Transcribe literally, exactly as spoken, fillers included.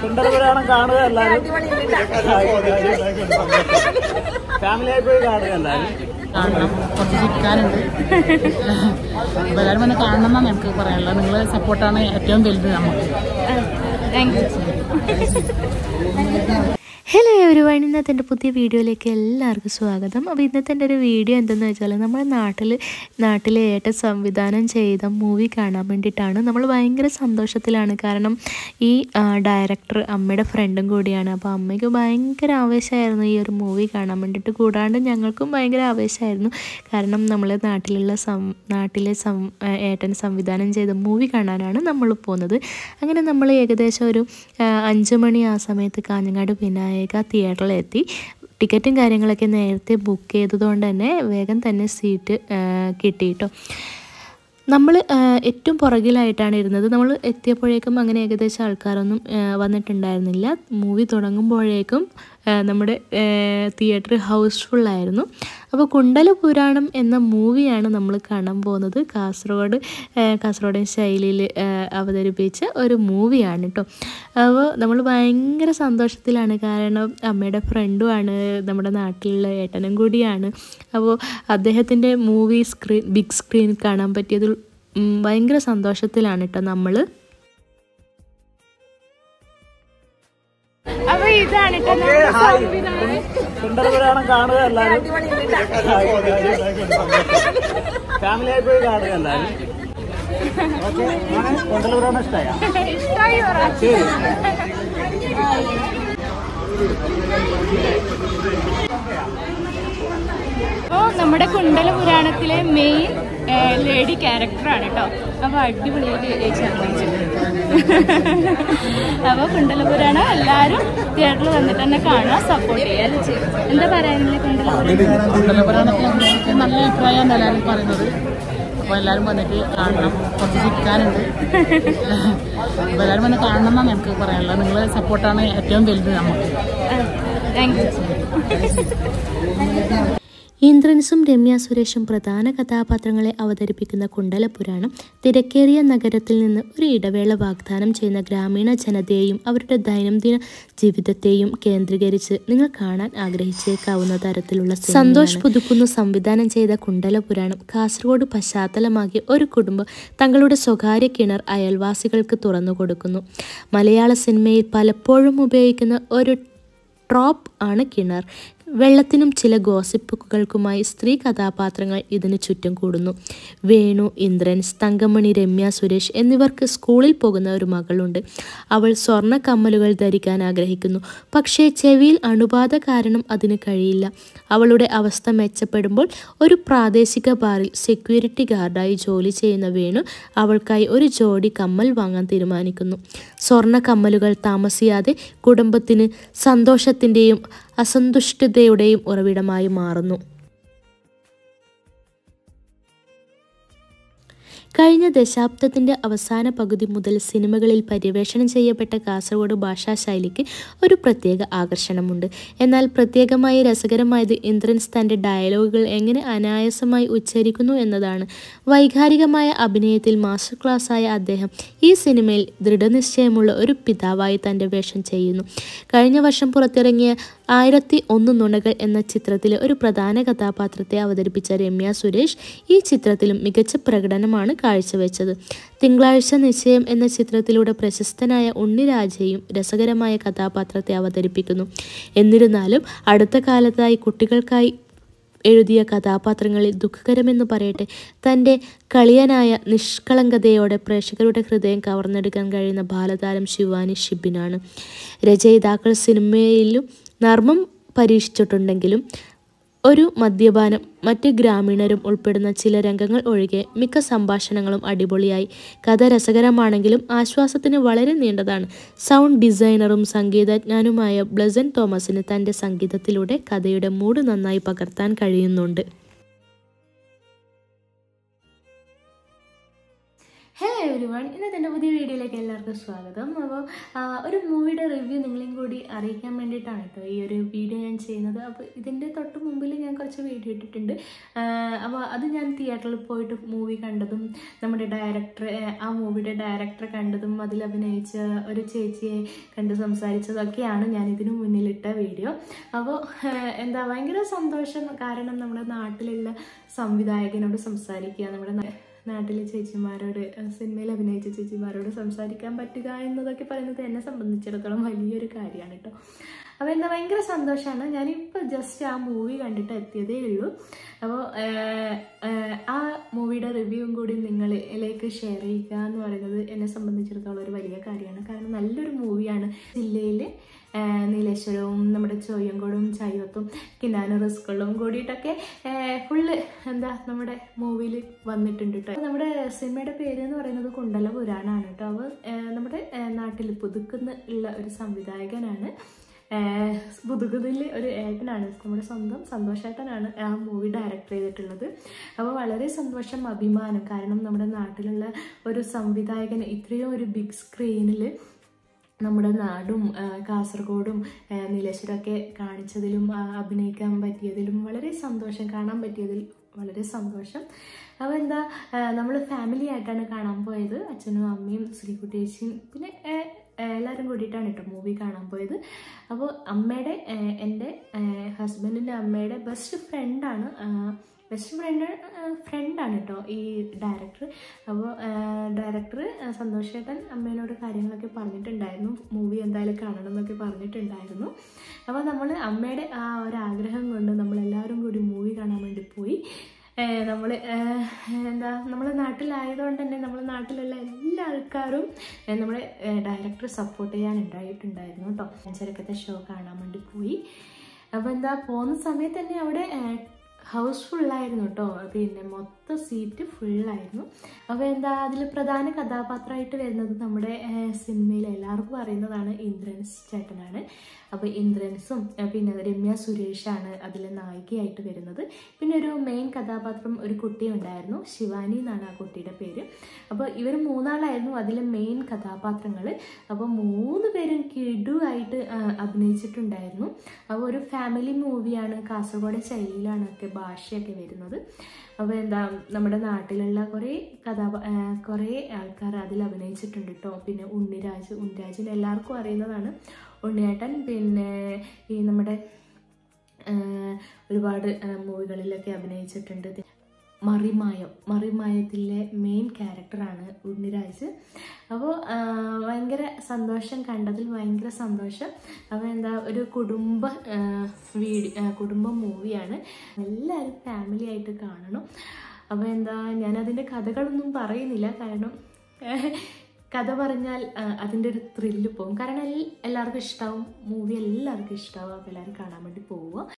കുണ്ടലപുരാണം കാണുക എല്ലാവരും. ഫാമിലിയായി പോയി കാണുക എല്ലാവരും. കാണണം, കുറച്ച് ചിരിക്കാനുണ്ട്. അപ്പോൾ എല്ലാവരും വന്ന് കാണണം എന്നാണ് എനിക്ക് പറയാനുള്ളത്. നിങ്ങളെ സപ്പോർട്ടാണ് ഏറ്റവും വലുത് നമുക്ക്. Thank you. ഹലോ എവരിവൺ, ഇന്നത്തെ എൻ്റെ പുതിയ വീഡിയോയിലേക്ക് എല്ലാവർക്കും സ്വാഗതം. അപ്പോൾ ഇന്നത്തെ എൻ്റെ ഒരു വീഡിയോ എന്തെന്ന് വെച്ചാൽ നമ്മുടെ നാട്ടിൽ നാട്ടിലെ ഏട്ടൻ സംവിധാനം ചെയ്ത മൂവി കാണാൻ വേണ്ടിയിട്ടാണ്. നമ്മൾ ഭയങ്കര സന്തോഷത്തിലാണ്. കാരണം ഈ ഡയറക്ടർ അമ്മയുടെ ഫ്രണ്ടും കൂടിയാണ്. അപ്പോൾ അമ്മയ്ക്ക് ഭയങ്കര ആവേശമായിരുന്നു ഈ ഒരു മൂവി കാണാൻ വേണ്ടിയിട്ട്. കൂടാണ്ട് ഞങ്ങൾക്കും ഭയങ്കര ആവേശമായിരുന്നു. കാരണം നമ്മൾ നാട്ടിലുള്ള സം നാട്ടിലെ സം ഏട്ടൻ സംവിധാനം ചെയ്ത മൂവി കാണാനാണ് നമ്മൾ പോകുന്നത്. അങ്ങനെ നമ്മൾ ഏകദേശം ഒരു അഞ്ച് മണി ആ സമയത്ത് കാഞ്ഞങ്ങാട് വിനായക തിയേറ്ററിലെത്തി. ടിക്കറ്റും കാര്യങ്ങളൊക്കെ നേരത്തെ ബുക്ക് ചെയ്തതുകൊണ്ട് തന്നെ വേഗം തന്നെ സീറ്റ് കിട്ടി കേട്ടോ. നമ്മൾ ഏറ്റവും പുറകിലായിട്ടാണ് ഇരുന്നത്. നമ്മൾ എത്തിയപ്പോഴേക്കും അങ്ങനെ ഏകദേശം ആൾക്കാരൊന്നും വന്നിട്ടുണ്ടായിരുന്നില്ല. മൂവി തുടങ്ങുമ്പോഴേക്കും നമ്മുടെ തിയേറ്റർ ഹൗസ്ഫുള്ളായിരുന്നു. അപ്പോൾ കുണ്ടലപുരാണം എന്ന മൂവിയാണ് നമ്മൾ കാണാൻ പോകുന്നത്. കാസർഗോഡ് കാസർഗോഡൻ ശൈലിയിൽ അവതരിപ്പിച്ച ഒരു മൂവിയാണ് കേട്ടോ. അപ്പോൾ നമ്മൾ ഭയങ്കര സന്തോഷത്തിലാണ്. കാരണം അമ്മയുടെ ഫ്രണ്ടുമാണ്, നമ്മുടെ നാട്ടിലുള്ള ഏട്ടനും കൂടിയാണ്. അപ്പോൾ അദ്ദേഹത്തിൻ്റെ മൂവി സ്ക്രീൻ ബിഗ് സ്ക്രീൻ കാണാൻ പറ്റിയതിൽ ഭയങ്കര സന്തോഷത്തിലാണ് കേട്ടോ നമ്മൾ. അപ്പൊ ഇതാണ് കുണ്ടലപുരാണം കാണുക എല്ലാവരും. ഫാമിലിയായി പോയി കാണുക എല്ലാവരും. കുണ്ടലപുരാണം ഇഷ്ടമായ ശരി. അപ്പോൾ നമ്മുടെ കുണ്ടലപുരാണത്തിലെ മെയിൻ ലേഡി ക്യാരക്ടറാണ് കേട്ടോ. അപ്പോൾ അടിപൊളിയായിട്ട് ചേച്ചി അഭിനയിച്ചിട്ടുണ്ട്. അപ്പോൾ കുണ്ടലപുരാണം എല്ലാവരും തിയേറ്ററിൽ വന്നിട്ട് തന്നെ കാണുക, സപ്പോർട്ട് ചെയ്യുക അല്ലേ ചേച്ചി? എന്താ പറയാനില്ലേ കുണ്ടലപുരാണം? കുണ്ടലപുരാണത്തിൽ നല്ല അഭിപ്രായമാണ് എല്ലാവരും പറയുന്നത്. അപ്പോൾ എല്ലാവരും വന്നിട്ട് കാണണം, കുറച്ച് ചിരിക്കാനുണ്ട്. അപ്പോൾ എല്ലാവരും വന്ന് കാണണം എന്നാണ് എനിക്ക് പറയാനുള്ളത്. നിങ്ങളെ സപ്പോർട്ടാണ് ഏറ്റവും വലുത് നമുക്ക്. Thank you. ഇന്ദ്രൻസും രമ്യ സുരേഷും പ്രധാന കഥാപാത്രങ്ങളെ അവതരിപ്പിക്കുന്ന കുണ്ടലപുരാണം തിരക്കേറിയ നഗരത്തിൽ നിന്ന് ഒരു ഇടവേള വാഗ്ദാനം ചെയ്യുന്ന ഗ്രാമീണ ജനതയെയും അവരുടെ ദൈനംദിന ജീവിതത്തെയും കേന്ദ്രീകരിച്ച് നിങ്ങൾ കാണാൻ ആഗ്രഹിച്ചേക്കാവുന്ന തരത്തിലുള്ള സന്തോഷ് പുതുക്കുന്നു സംവിധാനം ചെയ്ത കുണ്ടലപുരാണം കാസർഗോഡ് പശ്ചാത്തലമാക്കി ഒരു കുടുംബം തങ്ങളുടെ സ്വകാര്യ കിണർ അയൽവാസികൾക്ക് തുറന്നു കൊടുക്കുന്നു. മലയാള സിനിമയിൽ പലപ്പോഴും ഉപയോഗിക്കുന്ന ഒരു ട്രോപ്പ് ആണ് കിണർ. വെള്ളത്തിനും ചില ഗോസിപ്പുകൾക്കുമായി സ്ത്രീ കഥാപാത്രങ്ങൾ ഇതിന് ചുറ്റും കൂടുന്നു. വേണു, ഇന്ദ്രൻസ്, തങ്കമണി, രമ്യ സുരേഷ് എന്നിവർക്ക് സ്കൂളിൽ പോകുന്ന ഒരു മകളുണ്ട്. അവൾ സ്വർണ്ണ കമ്മലുകൾ ധരിക്കാൻ ആഗ്രഹിക്കുന്നു. പക്ഷേ ചെവിയിൽ അണുബാധ കാരണം അതിന് കഴിയില്ല. അവളുടെ അവസ്ഥ മെച്ചപ്പെടുമ്പോൾ ഒരു പ്രാദേശിക ബാറിൽ സെക്യൂരിറ്റി ഗാർഡായി ജോലി ചെയ്യുന്ന വേണു അവൾക്കായി ഒരു ജോഡി കമ്മൽ വാങ്ങാൻ തീരുമാനിക്കുന്നു. സ്വർണ്ണ കമ്മലുകൾ താമസിയാതെ കുടുംബത്തിന് സന്തോഷത്തിൻ്റെയും അസന്തുഷ്ടതയുടെയും ഉറവിടമായി മാറുന്നു. കഴിഞ്ഞ ദശാബ്ദത്തിൻ്റെ അവസാന പകുതി മുതൽ സിനിമകളിൽ പര്യവേഷണം ചെയ്യപ്പെട്ട കാസർഗോഡ് ഭാഷാ ശൈലിക്ക് ഒരു പ്രത്യേക ആകർഷണമുണ്ട്. എന്നാൽ പ്രത്യേകമായി രസകരമായത് ഇന്ദ്രൻസ് തൻ്റെ ഡയലോഗുകൾ എങ്ങനെ അനായാസമായി ഉച്ചരിക്കുന്നു എന്നതാണ്. വൈകാരികമായ അഭിനയത്തിൽ മാസ്റ്റർ ക്ലാസ്സായ അദ്ദേഹം ഈ സിനിമയിൽ ദൃഢനിശ്ചയമുള്ള ഒരു പിതാവായി തൻ്റെ വേഷം ചെയ്യുന്നു. കഴിഞ്ഞ വർഷം പുറത്തിറങ്ങിയ ആയിരത്തി ഒന്ന് നുണകൾ എന്ന ചിത്രത്തിലെ ഒരു പ്രധാന കഥാപാത്രത്തെ അവതരിപ്പിച്ച രമ്യ സുരേഷ് ഈ ചിത്രത്തിലും മികച്ച പ്രകടനമാണ് കാഴ്ചവെച്ചത്. തിങ്കളാഴ്ച നിശ്ചയം എന്ന ചിത്രത്തിലൂടെ പ്രശസ്തനായ ഉണ്ണിരാജയും രസകരമായ കഥാപാത്രത്തെ അവതരിപ്പിക്കുന്നു. എന്നിരുന്നാലും അടുത്ത കാലത്തായി കുട്ടികൾക്കായി എഴുതിയ കഥാപാത്രങ്ങളിൽ ദുഃഖകരമെന്ന് പറയട്ടെ, തൻ്റെ കളിയനായ നിഷ്കളങ്കതയോടെ പ്രേക്ഷകരുടെ ഹൃദയം കവർന്നെടുക്കാൻ കഴിയുന്ന ബാലതാരം ശിവാനി ഷിബിനാണ്. രചയിതാക്കൾ സിനിമയിലും നർമ്മം പരീക്ഷിച്ചിട്ടുണ്ടെങ്കിലും ഒരു മദ്യപാനം, മറ്റ് ഗ്രാമീണരും ഉൾപ്പെടുന്ന ചില രംഗങ്ങൾ ഒഴികെ മിക്ക സംഭാഷണങ്ങളും അടിപൊളിയായി. കഥ രസകരമാണെങ്കിലും ആശ്വാസത്തിന് വളരെ നീണ്ടതാണ്. സൗണ്ട് ഡിസൈനറും സംഗീതജ്ഞനുമായ ബ്ലസൻ തോമസിന് തൻ്റെ സംഗീതത്തിലൂടെ കഥയുടെ മൂഡ് നന്നായി പകർത്താൻ കഴിയുന്നുണ്ട്. ഹലോ എവരിവൺ, ഇന്നത്തെ എൻ്റെ പുതിയ വീഡിയോയിലേക്ക് എല്ലാവർക്കും സ്വാഗതം. അപ്പോൾ ഒരു മൂവിയുടെ റിവ്യൂ നിങ്ങളെയും കൂടി അറിയിക്കാൻ വേണ്ടിയിട്ടാണ് കേട്ടോ ഈ ഒരു വീഡിയോ ഞാൻ ചെയ്യുന്നത്. അപ്പോൾ ഇതിൻ്റെ തൊട്ട് മുമ്പിൽ ഞാൻ കുറച്ച് വീഡിയോ ഇട്ടിട്ടുണ്ട്. അപ്പോൾ അത് ഞാൻ തിയേറ്ററിൽ പോയിട്ട് മൂവി കണ്ടതും നമ്മുടെ ഡയറക്ടർ ആ മൂവിയുടെ ഡയറക്ടറെ കണ്ടതും അതിൽ അഭിനയിച്ച ഒരു ചേച്ചിയെ കണ്ട് സംസാരിച്ചതൊക്കെയാണ് ഞാൻ ഇതിനു മുന്നിലിട്ട വീഡിയോ. അപ്പോൾ എന്താ ഭയങ്കര സന്തോഷം, കാരണം നമ്മുടെ നാട്ടിലുള്ള സംവിധായകനോട് സംസാരിക്കുക, നമ്മുടെ നാട്ടിലെ ചേച്ചിമാരോട്, സിനിമയിൽ അഭിനയിച്ച ചേച്ചിമാരോട് സംസാരിക്കാൻ പറ്റുക എന്നതൊക്കെ പറയുന്നത് എന്നെ സംബന്ധിച്ചിടത്തോളം വലിയൊരു കാര്യമാണ് കേട്ടോ. അപ്പോൾ എന്താ ഭയങ്കര സന്തോഷമാണ്. ഞാനിപ്പോൾ ജസ്റ്റ് ആ മൂവി കണ്ടിട്ട് എത്തിയതേ ഉള്ളൂ. അപ്പോൾ ആ മൂവിയുടെ റിവ്യൂവും കൂടി നിങ്ങളിലേക്ക് ഷെയർ ചെയ്യുക എന്ന് പറയുന്നത് എന്നെ സംബന്ധിച്ചിടത്തോളം ഒരു വലിയ കാര്യമാണ്. കാരണം നല്ലൊരു മൂവിയാണ്. ജില്ലയിൽ നീലേശ്വരവും നമ്മുടെ ചോയ്യങ്കോടും ചയ്യത്തും കിന്നാനും റിസ്കുകളും കൂടിയിട്ടൊക്കെ ഫുള്ള് എന്താ നമ്മുടെ മൂവിയിൽ വന്നിട്ടുണ്ട് കേട്ടോ. നമ്മുടെ സിനിമയുടെ പേര് എന്ന് പറയുന്നത് കുണ്ടല പുരാണാണ് കേട്ടോ. അപ്പോൾ നമ്മുടെ നാട്ടിൽ പുതുക്കുന്ന ഉള്ള ഒരു സംവിധായകനാണ്, പുതുക്കുതിൽ ഒരു ഏട്ടനാണ്, നമ്മുടെ സ്വന്തം സന്തോഷേട്ടനാണ് ആ മൂവി ഡയറക്റ്റ് ചെയ്തിട്ടുള്ളത്. അപ്പോൾ വളരെ സന്തോഷം, അഭിമാനം. കാരണം നമ്മുടെ നാട്ടിലുള്ള ഒരു സംവിധായകൻ ഇത്രയും ഒരു ബിഗ് സ്ക്രീനിൽ നമ്മുടെ നാടും കാസർഗോഡും നീലേശ്വരമൊക്കെ കാണിച്ചതിലും അഭിനയിക്കാൻ പറ്റിയതിലും വളരെ സന്തോഷം, കാണാൻ പറ്റിയതിൽ വളരെ സന്തോഷം. അപ്പോൾ എന്താ നമ്മൾ ഫാമിലി ആയിട്ടാണ് കാണാൻ പോയത്. അച്ഛനും അമ്മയും ശ്രീകുട്ടേച്ചിയും പിന്നെ എല്ലാവരും കൂടിയിട്ടാണ് കേട്ടോ മൂവി കാണാൻ പോയത്. അപ്പോൾ അമ്മയുടെ, എൻ്റെ ഹസ്ബൻഡിൻ്റെ അമ്മയുടെ ബെസ്റ്റ് ഫ്രണ്ടാണ് ബെസ്റ്റ് ഫ്രണ്ട് ഫ്രണ്ടാണ് കേട്ടോ ഈ ഡയറക്ടർ. അപ്പോൾ ഡയറക്ടർ സന്തോഷേട്ടൻ അമ്മേനോട് കാര്യങ്ങളൊക്കെ പറഞ്ഞിട്ടുണ്ടായിരുന്നു, മൂവി എന്തായാലും കാണണം എന്നൊക്കെ പറഞ്ഞിട്ടുണ്ടായിരുന്നു. അപ്പോൾ നമ്മൾ അമ്മയുടെ ആ ഒരാഗ്രഹം കൊണ്ട് നമ്മളെല്ലാവരും കൂടി മൂവി കാണാൻ വേണ്ടി പോയി. നമ്മൾ എന്താ നമ്മുടെ നാട്ടിലായതുകൊണ്ട് തന്നെ നമ്മുടെ നാട്ടിലുള്ള എല്ലാ ആൾക്കാരും നമ്മുടെ ഡയറക്ടർ സപ്പോർട്ട് ചെയ്യാൻ ഉണ്ടായിട്ടുണ്ടായിരുന്നു കേട്ടോ. അഞ്ചരക്കത്തെ ഷോ കാണാൻ വേണ്ടി പോയി. അപ്പോൾ എന്താ പോകുന്ന സമയത്ത് തന്നെ അവിടെ ഹൗസ് ഫുള്ളായിരുന്നു കേട്ടോ. പിന്നെ മൊത്തം സീറ്റ് ഫുള്ളായിരുന്നു. അപ്പോൾ എന്താ അതിൽ പ്രധാന കഥാപാത്രമായിട്ട് വരുന്നത് നമ്മുടെ സിനിമയിൽ എല്ലാവർക്കും അറിയുന്നതാണ് ഇന്ദ്രൻസ് ചേട്ടനാണ്. അപ്പോൾ ഇന്ദ്രൻസും പിന്നെ രമ്യ സുരേഷാണ് അതിലെ നായികയായിട്ട് വരുന്നത്. പിന്നെ ഒരു മെയിൻ കഥാപാത്രം ഒരു കുട്ടി ഉണ്ടായിരുന്നു, ശിവാനി എന്നാണ് ആ കുട്ടിയുടെ പേര്. അപ്പോൾ ഇവർ മൂന്നാളായിരുന്നു അതിലെ മെയിൻ കഥാപാത്രങ്ങൾ. അപ്പോൾ മൂന്ന് പേരും കിടുവായിട്ട് അഭിനയിച്ചിട്ടുണ്ടായിരുന്നു. അപ്പോൾ ഒരു ഫാമിലി മൂവിയാണ്, കാസർഗോഡ് ശൈലിയിലാണ് ഒക്കെ ഭാഷയൊക്കെ വരുന്നത്. അപ്പോൾ എന്താ നമ്മുടെ നാട്ടിലുള്ള കുറേ കഥാപാ കുറേ ആൾക്കാർ അതിൽ അഭിനയിച്ചിട്ടുണ്ട് കേട്ടോ. പിന്നെ ഉണ്ണിരാജ് ഉണ്ണിരാജിന് എല്ലാവർക്കും അറിയുന്നതാണ്, ഉണ്ണിയേട്ടൻ. പിന്നെ ഈ നമ്മുടെ ഒരുപാട് മൂവികളിലൊക്കെ അഭിനയിച്ചിട്ടുണ്ട്. മറിമായം മറിമായത്തിലെ മെയിൻ ക്യാരക്ടറാണ് ഉണ്ണിരാജ്. അപ്പോൾ ഭയങ്കര സന്തോഷം, കണ്ടതിൽ ഭയങ്കര സന്തോഷം. അപ്പോൾ എന്താ ഒരു കുടുംബ വീഡിയോ കുടുംബ മൂവിയാണ്, എല്ലാവരും ഫാമിലി ആയിട്ട് കാണണം. അപ്പോൾ എന്താ ഞാനതിൻ്റെ കഥകളൊന്നും പറയുന്നില്ല, കാരണം കഥ പറഞ്ഞാൽ അതിൻ്റെ ഒരു ത്രില്ല് പോകും. കാരണം എല്ലാവർക്കും ഇഷ്ടമാവും മൂവി, എല്ലാവർക്കും ഇഷ്ടമാവും. അപ്പോൾ എല്ലാവരും കാണാൻ വേണ്ടി പോവുക.